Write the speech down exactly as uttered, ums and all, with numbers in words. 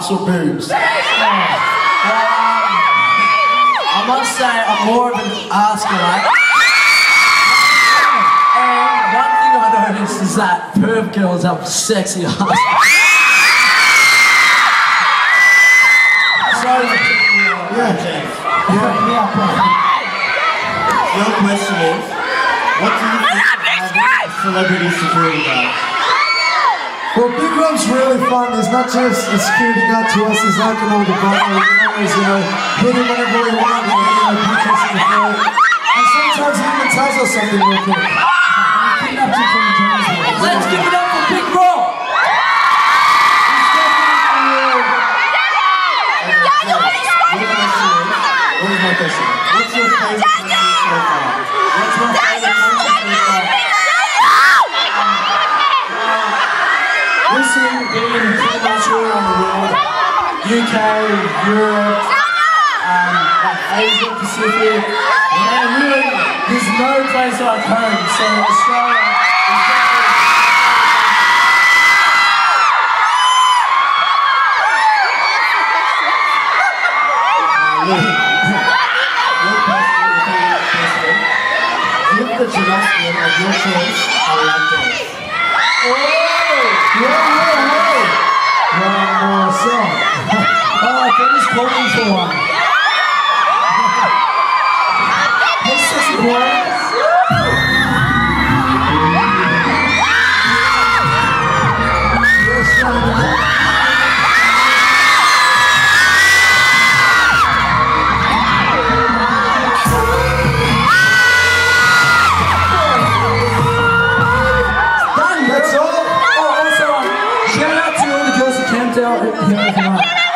ass or boobs? Oh. Well, um, I must say I'm more of an ass guy. And one thing I noticed is that Perth girls have sexy ass. So, Yeah. yeah, Your question is, what do you think of having a celebrity security guard? Well, Big Rob's really fun. There's not just a security guard to us, there's like an older brother. We can always, you know, hit him whenever we want, and, you know, punch us in the throat. And sometimes he even tells us something real quick. let's give it up for Big Rob! What is my question? What's your favorite country so far? What's my favorite country so far? Listen, being pretty much all around the world, U K, Europe, um, like Asia, Pacific, and really, there's no place like home, so Australia is definitely... Give the Janoskian of your choice a lap dance. Whoa, whoa, whoa! One more song. Oh, Benny's calling for one. Hey, sexy boy. That's all? Oh, also, um, shout out to all the girls who camped out here tonight.